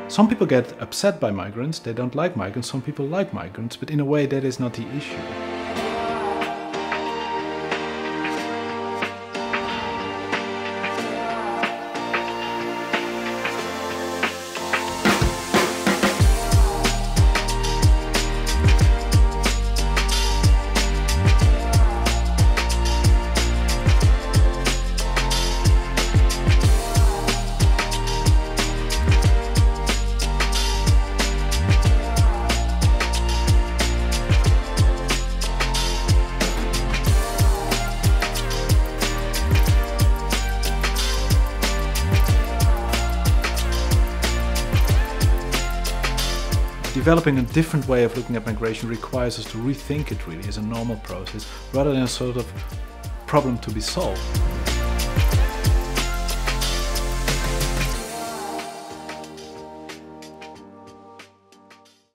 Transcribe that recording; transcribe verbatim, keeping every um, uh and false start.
Some people get upset by migrants, they don't like migrants, some people like migrants, but in a way that is not the issue. Developing a different way of looking at migration requires us to rethink it really as a normal process rather than a sort of problem to be solved.